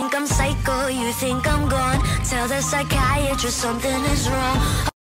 think I'm psycho, you think I'm gone. Tell the psychiatrist something is wrong.